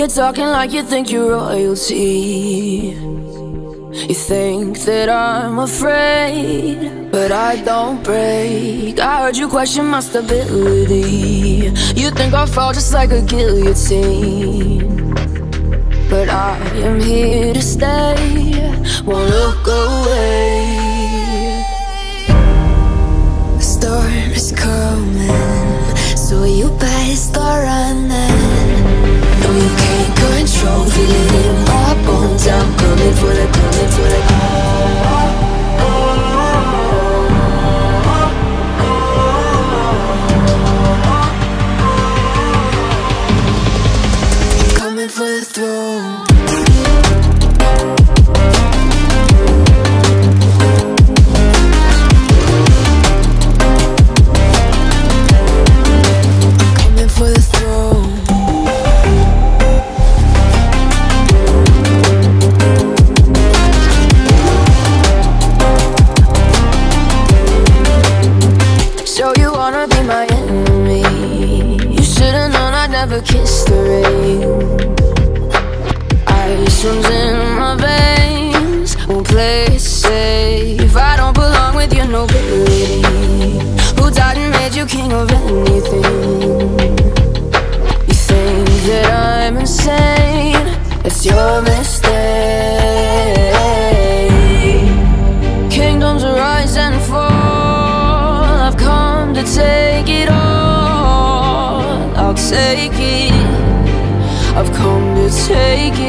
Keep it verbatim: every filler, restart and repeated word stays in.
You're talking like you think you're royalty. You think that I'm afraid, but I don't break. I heard you question my stability. You think I'll fall just like a guillotine, but I am here to stay, won't look away. The storm is coming, so you better start running. No, you can't control, feel it in my bones. I'm coming for the, coming for the coming for the throne. Kiss the rain. Ice runs in my veins, won't play it safe. I don't belong with your nobility. Who died and made you king of anything? You think that I'm insane? It's your mistake. Kingdoms rise and fall, I've come to take it all. I'll take it, I've come to take